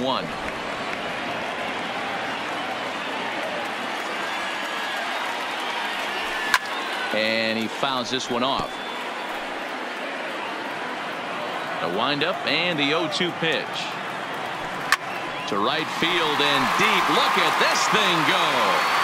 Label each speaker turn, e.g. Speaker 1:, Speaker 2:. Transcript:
Speaker 1: 1. And he fouls this one off. The windup and the 0-2 pitch to right field and deep. Look at this thing go.